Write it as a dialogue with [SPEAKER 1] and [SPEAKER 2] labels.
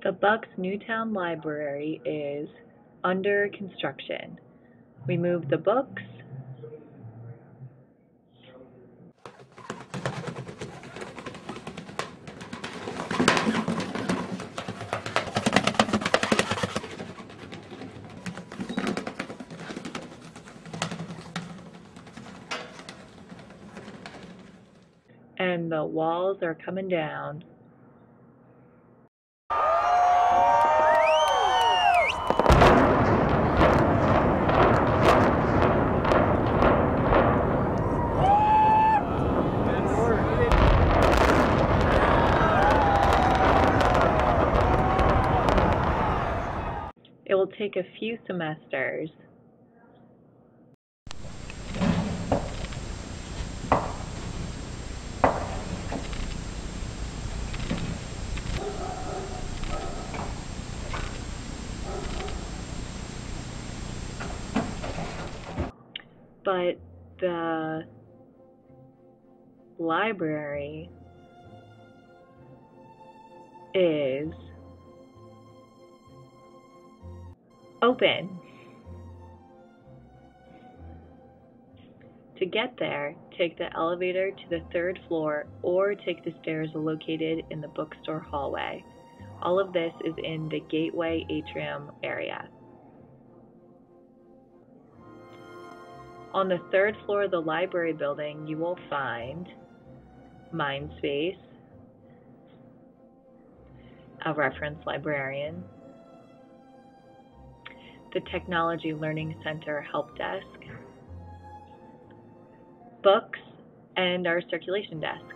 [SPEAKER 1] The Bucks Newtown Library is under construction. We move the books. And the walls are coming down. It will take a few semesters. But the library is open. To get there, take the elevator to the third floor or take the stairs located in the bookstore hallway. All of this is in the Gateway Atrium area. On the third floor of the library building, you will find Mindspace, a reference librarian, the Technology Learning Center help desk, books, and our circulation desk.